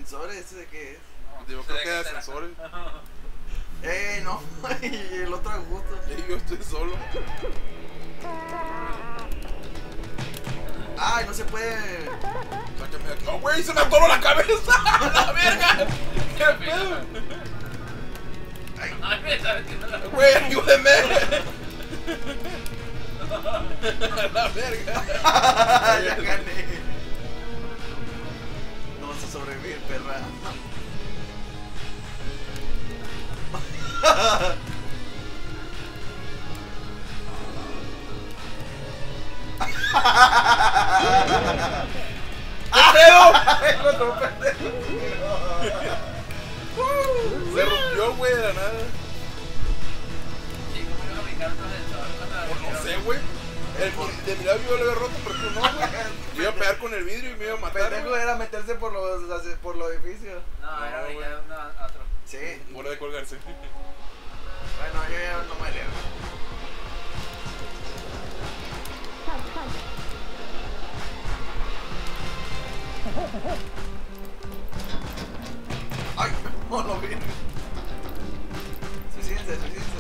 ascensores? ¿Ese de qué es? Digo, creo que hay ascensores. No, y el otro Augusto. Yo estoy solo. Ay, no se puede. Sácame de aquí. ¡Oh, güey! ¡Se me atoró la cabeza! ¡La verga! ¡Qué pedo! Ay, me está metiendo la... ¡Güey, ayúdeme! ¡La verga! Ya gané. No vas a sobrevivir, perra. ¡Qué pedo! Se rompió, güey, de la nada. Sí, ¿cómo iba a brincar otro ascensor? No sé, güey. De mi lado yo lo había roto, pero tú no, güey. Yo iba a pegar con el vidrio y me iba a matar. Pendejo era meterse por los edificios. No, era brincar uno a otro. Sí. Hora de colgarse. Bueno, yo ya no me leo. Ay, no lo vi. Suicídense.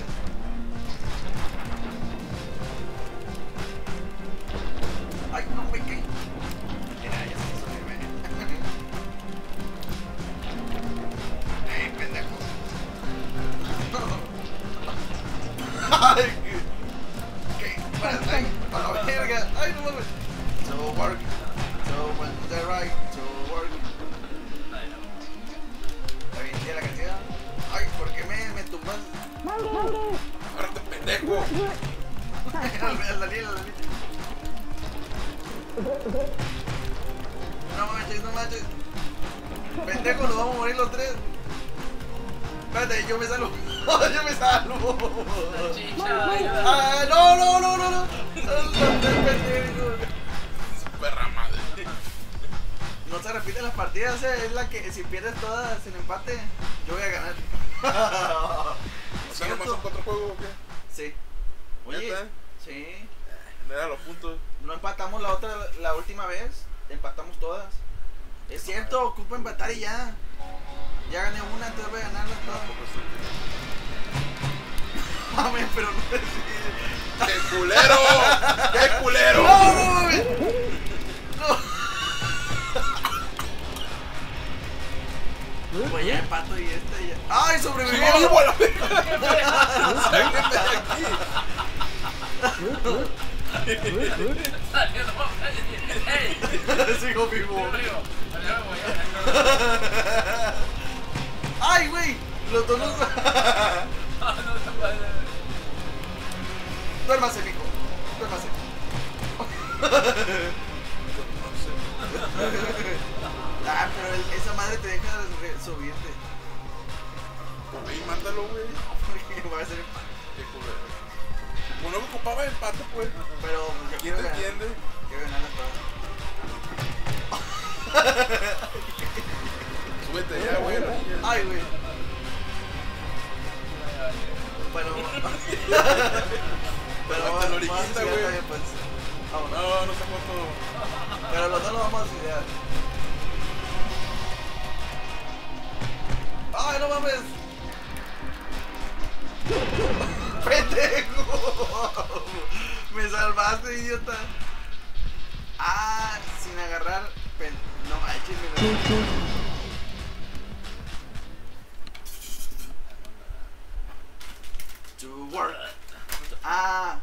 Ay, no me caí. Mira, ya se subirme. Ey, pendejo. Ay, ¿qué? Ay, a la verga. Ay, no mames. To work. So when the right to work. ¿Está bien chida la canción? Ay, ¿por qué me tumbas? ¡Agárrate, pendejo! La lila. No manches. Pendejo, nos vamos a morir los tres. Espérate, yo me salvo. Yo me salvo. La chicha, ayuda. Ah, no. Pendejo. Su perra madre. No se repiten las partidas, es la que si pierdes todas en empate, yo voy a ganar. O sea, nomás son 4 juegos o qué. Sí. Oye, ¿Neta? sí. No era los puntos. No empatamos la última vez, empatamos todas. Es cierto, ocupo empatar y ya. Ya gané una, entonces voy a ganarlas todas. Mames, pero no es. ¡Qué culero! ¡Qué culero! No. Pues ya empato y ya. ¡Ay, sobrevivió! ¡Sigo vivo a la verga! ¡Sáquenme de aquí! Salió, no, ¡ey! Sigo vivo. Salió, güey. ¡Ay, güey! Los dos nos... No se puede. Duérmase, mijo. Duérmase. Ah, pero esa madre te deja subirte. Ahí, mándalo, güey. Va a ser... Qué culero. Bueno, que ocupaba empate, pues. Pero... ¿Quién te entiende? Quiero ganar las todas. Súbete ya, güey. Ay, güey. Bueno... Pero Hasta la orillita, güey. Pues. Vámonos. No, no sé cuánto. Pero los dos lo vamos a suicidar. ¡Ay, no mames! ¡Pendejo! ¡Me salvaste, idiota! Ah, sin agarrar... No manches, To work. Ah.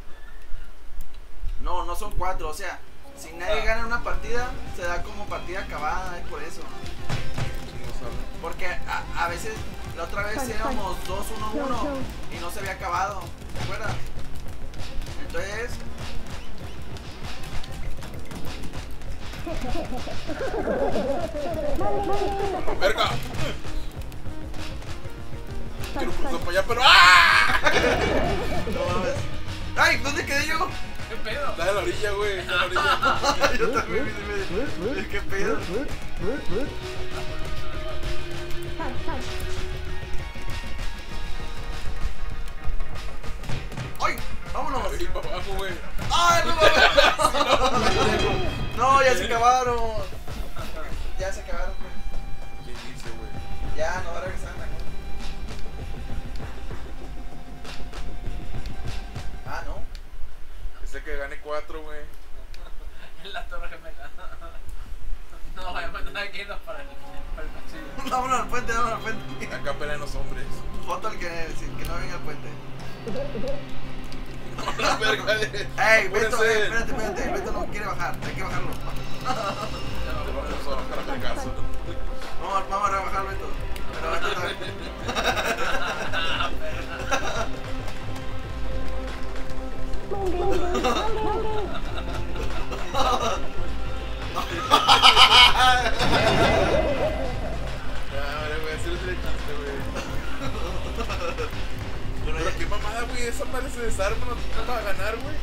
No son 4, o sea, si nadie gana una partida, se da como partida acabada, es por eso. Porque a veces, la otra vez éramos 2-1-1 y no se había acabado, ¿te acuerdas? Entonces... ¡Verga! Quiero cruzar para allá, pero ¡ah! No mames. ¡Ay! ¿Dónde quedé yo? ¿Qué pedo? Está en la orilla, güey. Está en la orilla. Yo también me... ¿Qué pedo? ¡Ay! ¡Vámonos! Ahí para abajo, güey. ¡Ay, no mames! No, ya se acabaron. Ya se acabaron, pues. ¿Quién dice? Dice que gane 4, güey. En la torre gemela. No, vayamos a tener que irnos para el pasillo. Vámonos al puente, vámonos al puente. Acá pelean los hombres. Foto al que no venga al puente. No, la verga de... Ey, Beto, Apúrense. espérate, Beto no quiere bajar, hay que bajarlo. Vamos a bajar a caso. Vamos a rebajar, Beto. Pero Beto también. Ahora voy a hacer otro chiste, güey. Pero qué mamada, güey. Esa madre se desarma, no va a ganar, güey.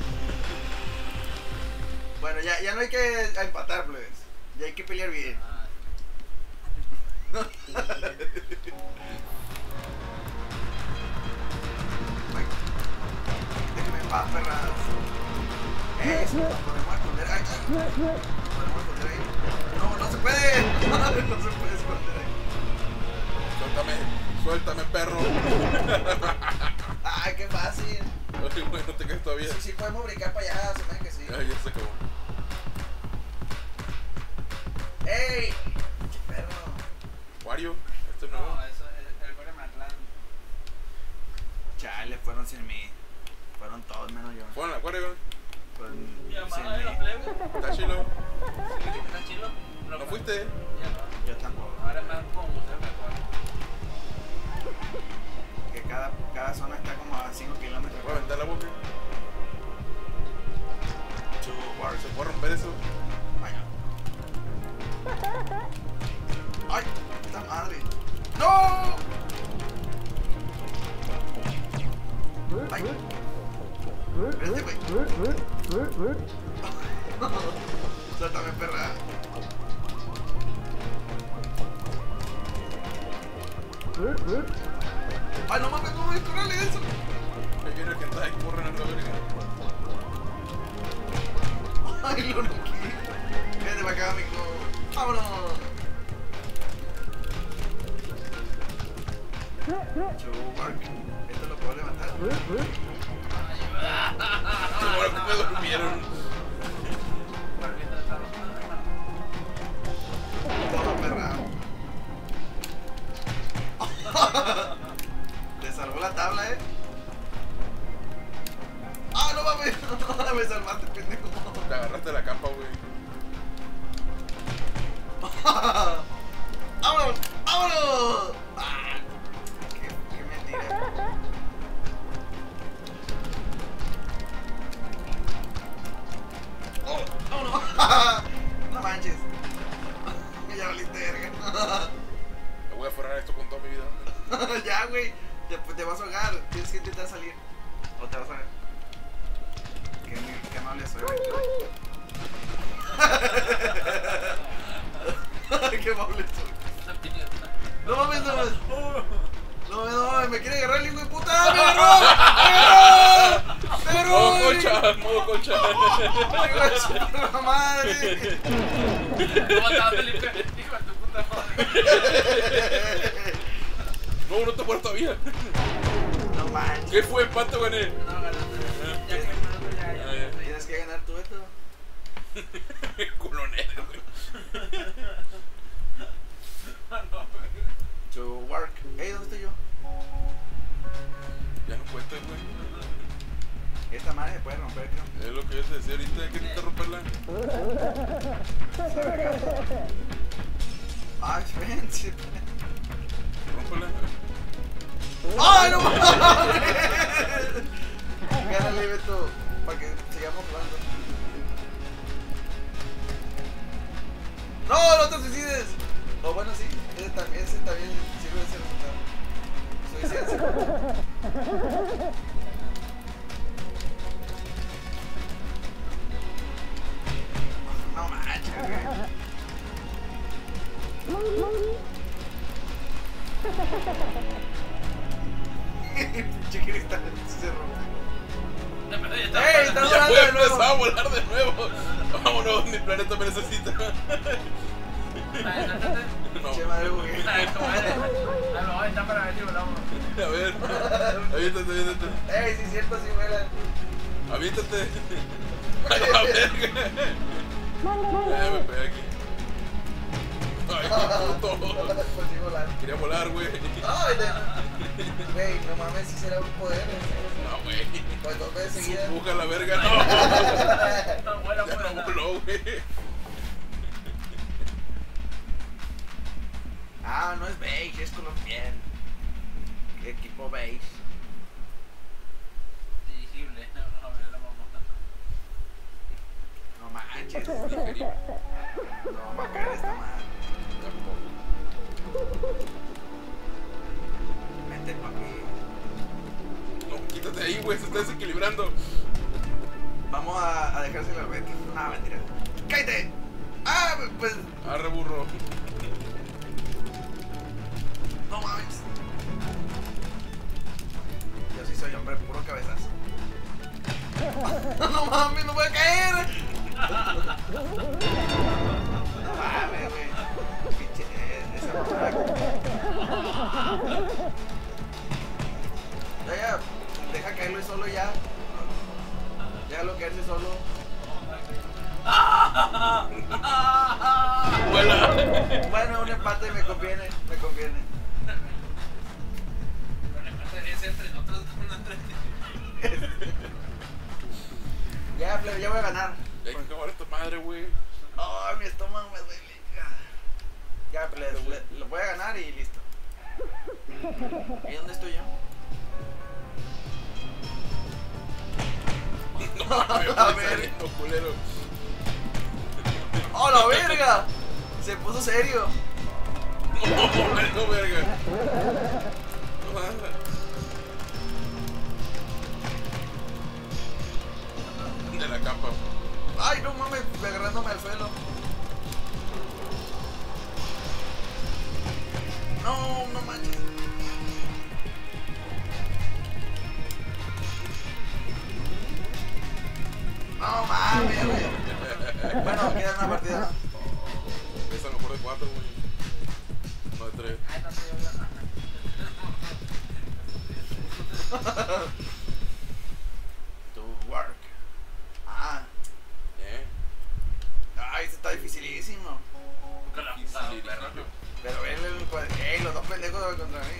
Bueno, ya no hay que empatar, pues. Ya hay que pelear bien. Déjame en paz, perras. Eso, nos podemos esconder ahí. Nos podemos esconder ahí. No, no se puede. No se puede esconder ahí. Suéltame, perro. Ay, qué fácil. Oye, güey, no te quedes todavía. Sí, podemos brincar para allá, se me hace que sí. Ay, ya se acabó. ¡Ey! ¡Qué perro! Wario, esto es nuevo. No, eso es el Gore Maclan. Chale, fueron sin mí. Fueron todos menos yo. Bueno, la Wario, Fueron Mi sin mamá de los mí. plebes. está chilo. ¿Está chilo? ¿No fuiste? Ya no. Yo tampoco. Ahora es más como museo mejor. Que cada zona está como a 5 kilómetros. Voy a aventar la boca. Chubar. ¿Se puede romper eso? Vaya. ¡Ay! ¡Esta madre! ¡No! ¡Ay! Espérate, güey. Suéltame, perra. ¡Ay, no mames! ¡No voy a correrle eso! Me viene el que está ahí, corren a la verga. ¡Ay, lo noqué! Vete para acá, amigo. ¡Vámonos! Chubark. ¿Esto lo puedo levantar? Ahora que me durmieron. Toma, perra. Te salvó la tabla, ¡Ah, no mames! Me salvaste, pendejo. Te agarraste la capa, güey. ¡Vámonos! ¡Vámonos! ¡Ah! ¡Qué mentira! ¡Oh! ¡Vámonos! ¡No manches! Ya valiste verga. Me voy a forrar esto con toda mi vida. Ya, güey. Te vas a ahogar. Tienes que intentar salir. O te vas a ahogar. Qué amable soy, güey. Qué amable soy. No mames, no mames. No mames, me quiere agarrar el hijo de puta. ¡Me agarró! ¡Me agarró! Modo colcha, modo colcha. ¡La madre! ¿Cómo estaba Felipe? Hijo de tu puta madre. No, no te muerto todavía. No manches. ¿Qué fue? ¿Empate o gané? No, ganaste. Ya que ya. Ah, ya. Tienes que ganar tú esto. Culonero, güey. To work. Ey, ¿dónde estoy yo? Ya no cuenta, güey. Esta madre se puede romper, creo. Es lo que yo te decía ahorita, hay que intentar romperla. Ay, ven, sí. Rómpela. ¡Ay, no mames! Gánale, Beto, para que sigamos jugando. ¡No, no te suicides! O bueno, sí, ese también sirve de ser resultado. Suicidense. No manches, güey. Pinche cristal se rompe. ¡Ey, está Ya volando puede de nuevo! empezar a volar de nuevo. Vámonos, mi planeta me necesita. No. Che madre, güey. Está para ver si volamos. A ver, aviéntate, aviéntate. Ey, sí es cierto, sí vuelan. Aviéntate. A la verga. Me pegué aquí. Ay, qué puto. Pues sí, volar. Quería volar, güey. Ay, güey, no mames, si será un poder. No, güey. Pues 2 veces seguidas. Empuja la verga, no. No, buena, Ya buena. no voló, güey. Ah, no es beige, es color piel. Equipo beige. Dirigible. A ver, la mamá. No manches. Digerible. No, Macar está mal. Vente, papi. No, quítate ahí, güey. Se está desequilibrando. Vamos a dejárselo al Beto. No, mentira. ¡Cállate! Ah, pues. Arre, burro. No mames. Yo sí soy hombre, puro cabezazo. No mames, no voy a caer. No mames, güey. Pinche, esa mamada. Ya, deja caerlo solo ya. Déjalo caerse solo. Vuela. Bueno, un empate me conviene, me conviene. Es entre nosotros, no entre ti. Ya, plebe, ya voy a ganar. Ya hay que acabar esta madre, güey. Ay, mi estómago me duele. Ya, plebe, lo voy a ganar y listo. ¿Y dónde estoy yo? No, me A voy ver. saliendo, culero. ¡Oh, la verga! Se puso serio. No, verga. De la capa. Ay, no mames, agarrándome al suelo. No, no manches. No mames, güey. Bueno, queda una partida. Esa mejor de 4, güey. No de 3. Ay, no sé, To work. Ah, ay, este está dificilísimo. nunca la he jugado, perro. Pero él, ey, los dos pendejos contra mí.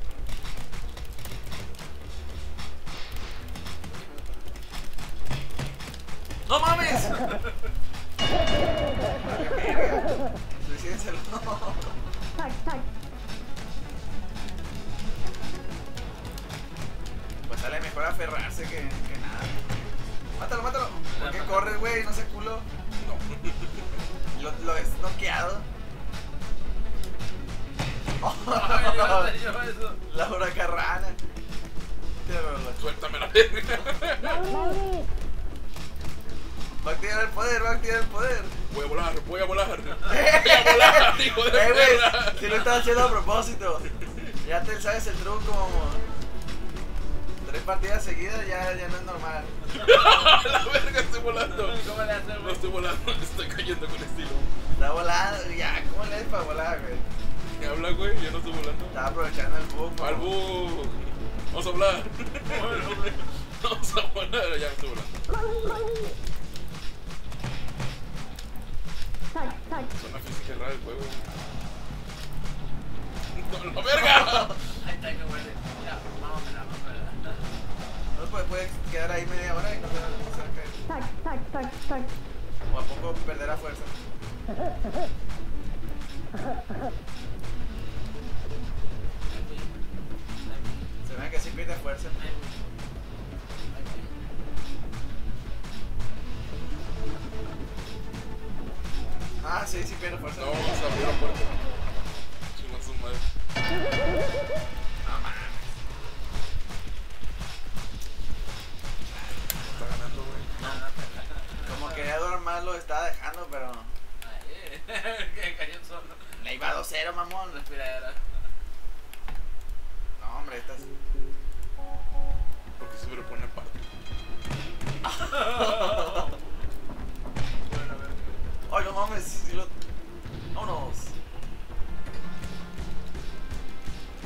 ¡No mames! Vale, verga. Suicídenselo. Pues sale mejor aferrarse que nada. Mátalo, mátalo. ¿Por qué corres, güey? No seas culo. Lo ves noqueado. Ay, yo eso. Laura Carrana. Suéltame la verga. Va a activar el poder, va a activar el poder. Voy a volar, voy a volar. Voy a volar, hijo de Güey, perra. si lo estás haciendo a propósito. Ya te sabes el truco como 3 partidas seguidas, ya no es normal. La verga, estoy volando. ¿Cómo le haces, No güey? estoy volando, estoy cayendo con estilo. Está volando, ya, ¿cómo le es para volar, güey? ¿Qué habla, güey? Yo no estoy volando. Estaba aprovechando el bug. Al bug. Vamos a hablar. Vamos a volar, ya no estoy volando. Suena física rara el juego. ¡No, la verga! Ahí está, que huele. Ya, vámonos, No puedes quedar ahí media hora y no se va a caer. O a poco perderá fuerza. Se ve que sí pierde fuerza. Ah, sí, sí pierde fuerza. No, vamos a abrir la puerta. Chingan su madre. No mames. Está ganando, güey. Como quería dormir lo estaba dejando, pero Que cayó solo. le iba 2-0, mamón. Respiradera. No, hombre, estás. Porque se me pone parte. Ay, no mames, si lo. Vámonos.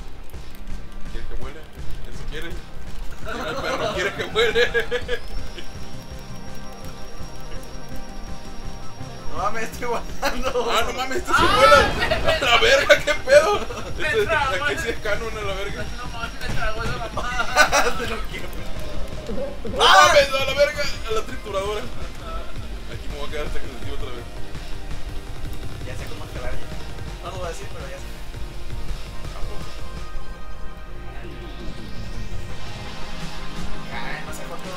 ¿Quieres que huele? ¿Eso quiere? El perro quiere que huele. No mames, estoy volando. Ah, no mames, este se vuela. La verga, qué pedo. Aquí sí es canon a la verga. No mames, me tragó esa mamada. Te lo quiero. No mames, a la verga, a la trituradora. Aquí me voy a quedar hasta que se active otra vez. Ya sé cómo escalar ya. No lo voy a decir, pero ya sé. Ay, no sé cuánto.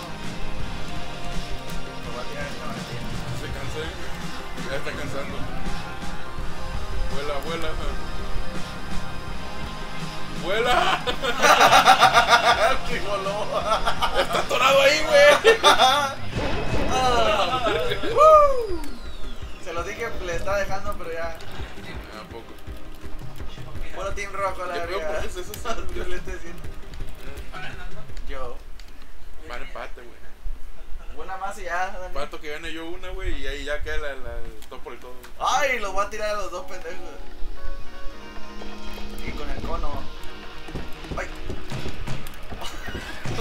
Lo voy a tirar esta batalla. Se cansé, ya está cansando. Vuela, vuela. ¡Vuela! ¡Qué voló! ¡Está atorado ahí, güey! Se lo dije, le estaba dejando, pero ya. ¿A poco? Bueno, Team Rojo, la ¿Qué pedo? verga. ¿Por qué es eso? Yo le estoy diciendo. Yo. Van empate, güey. Una más y ya, Dani. Falta que gane yo una, güey, y ahí ya queda el todo por el todo. Ay, los voy a tirar a los dos pendejos. Y con el cono. Ay. No,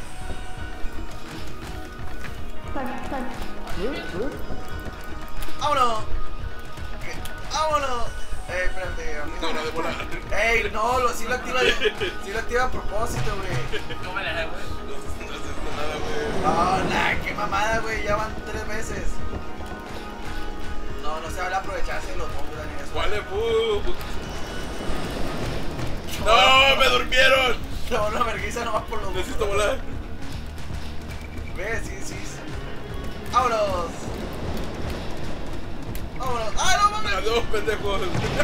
¡vámonos! ¿Qué? ¡Vámonos! Espérate, amigo. No, no, de volar. Ey, no, sí lo activa a propósito, güey. ¿Cómo le hago? No haces nada, güey. No, nah, qué mamada, güey, ya van 3 veces. No se vale aprovecharse de los bombos, Dani. ¿Cuál es, pu? ¡No! ¡Me durmieron! No, una vergüenza nomás por los bombos. Necesito volar. Ve, sí. ¡Vámonos! ¡Vámonos! ¡Ah, no mames! Adiós, pendejos.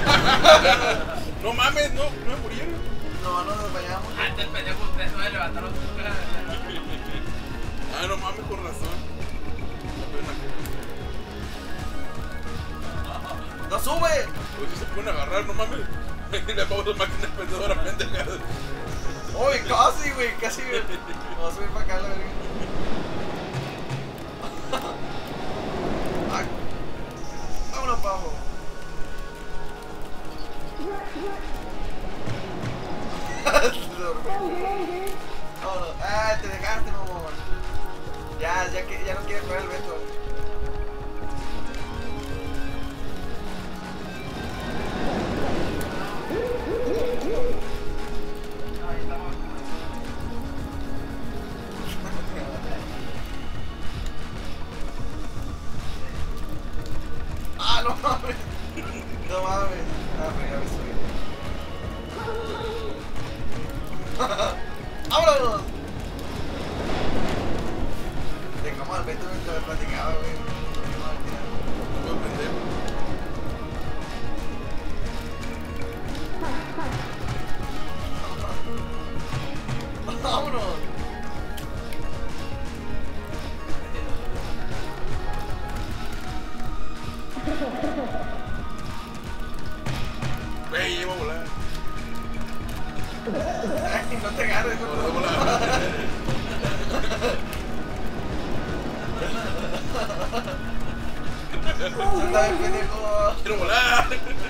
No mames, no me murieron. No nos vayamos. Antes el pendejo ustedes no levantaron su cara. Ah, no mames, con razón. ¡No sube! Pues si se pueden agarrar, no mames. Le pongo la máquina expendedora, pendeja. ¡Uy, casi, güey! Casi. Vamos a subir para acá, la verga. Ay. Vámonos, pavo. Vámonos. Ah, te dejaste, mamón. Ya no quieres jugar el Beto. Ah, no mames. No mames. Ah, pero ya me subí. ¡Vámonos! Dejamos al Beto mientras platicaba, güey. No, pendejo. ¡Vámonos! Güey, llevo a volar. Ay, no te agarres, No, no. no voy a volar. Anda bien, pendejo. Quiero volar.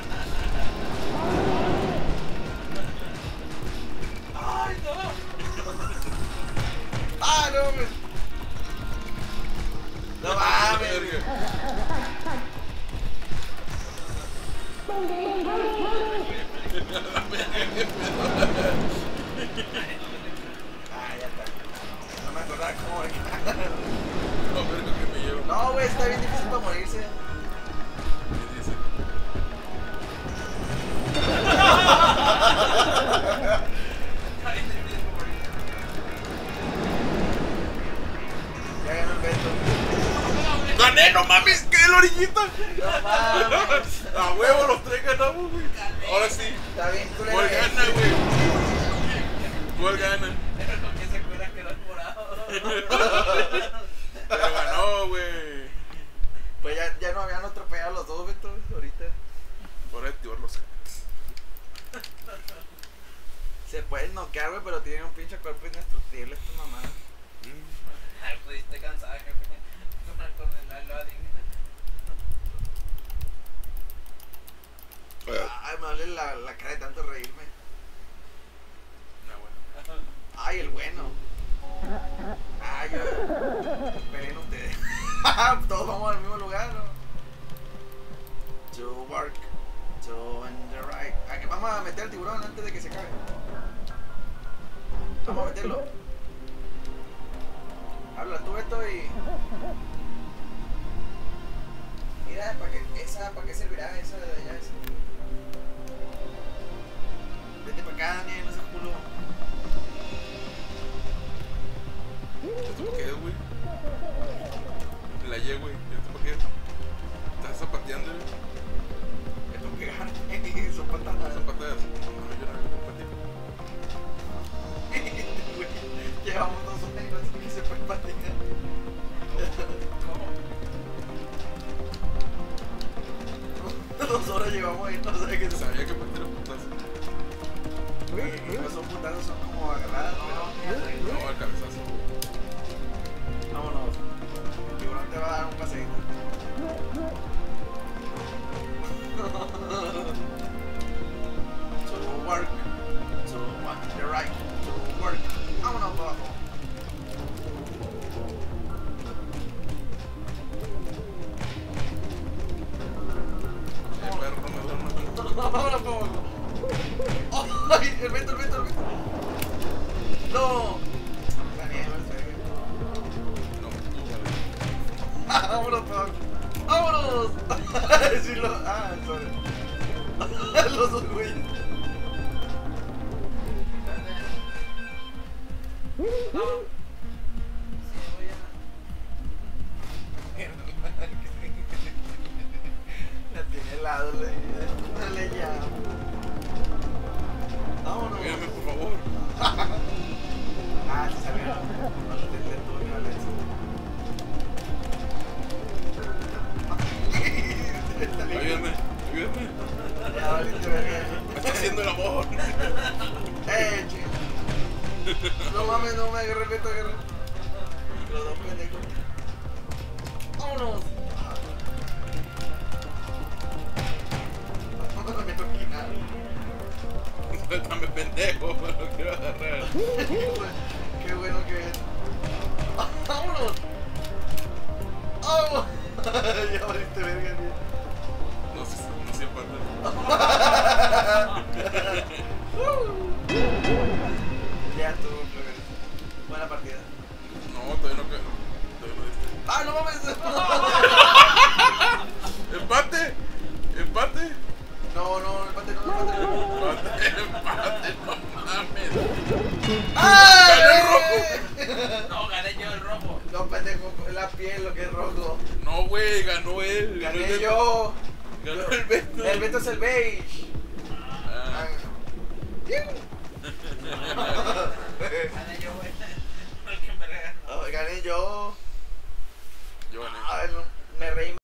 ¡Ay, no! ¡Ah, no mames! ¡No mames! Ah, ya está. No me acordaba cómo era. No, verga, que me llevo. No, güey, está bien difícil para morirse. ¿Qué dice? Ya ganó el Beto. ¡Gané, no mames! ¡Quedé en la orillita! No mames. A huevo, los 3 ganamos, güey. Ahora sí. Está bien, culero. ¿Cuál gana, güey? ¿Cuál gana? Pero con que se acuerdan que era morado. Pero ganó, güey. Pues ya no habían atropellado a los dos, Beto, ahorita. Por activar los hacks. Se pueden noquear, güey, pero tienen un pinche cuerpo indestructible esta mamada. Ay, pudiste cansada, jefe. Con el loading. Ay, me duele la cara de tanto reírme. No, bueno. Ay, el bueno. Ay, yo. Peleen ustedes. Todos vamos al mismo lugar, ¿no? to work, to on the right. Aquí vamos a meter al tiburón antes de que se cague. Vamos a meterlo. Habla tú esto y... Mira, ¿para qué servirá esa de allá? Esa? Vete para acá, Daniel, no seas culo. ¿Esto para qué es, güey? La Y, güey. ¿Esto para qué es? ¿Estás zapateando, güey? Esto que gana, son patadas. Son patadas. No, yo no hago patito. Llevamos 2 horas y no sé qué se puede patinar. ¿Cómo? 2 horas llevamos y no sé qué se puede. Sabía que patear los putazos. Esos putazos son como agarrados, pero... No, al cabezazo. Vámonos. El tiburón te va a dar un paseíto. To work. To on the right. To work. Vámonos para abajo. Perro, no me duermo. Vámonos para abajo. ¡Ay! El Beto. ¡No! Daniel, No, tú, vale. vámonos para abajo. ¡Vámonos! Sí, sorry. Los dos güeyes. La tiene helado, le llamo. Vámonos. Ayúdame, por favor. Se salió. No le tuve que darle eso. Ayúdame. Ya valiste verga. Me está haciendo el amor. Che. No mames, no me agarré el Beto, agarré. Los dos pendejos. ¡Vámonos! No me toqué nada. Suéltame, pendejo. Me lo quiero agarrar. Qué bueno que es. ¡Vámonos! ¡Vámonos! Ya valiste verga, tío. No sé si aparte. Ya estuvo, pero buena partida. No, todavía no quedó. Todavía no diste. ¡Ah, no mames! ¡Empate! No, empate no. Empate, no mames. ¡Ah! ¡Gané el rojo! No, gané yo el rojo. No, pendejo, es la piel lo que es rojo. No, güey, ganó él. Ganó el Gané Beto. yo. Ganó el Beto. El Beto es el beige. Ah. Gané yo, güey. El que me regaló. Gané yo. Yo gané. Ay, no, me reí.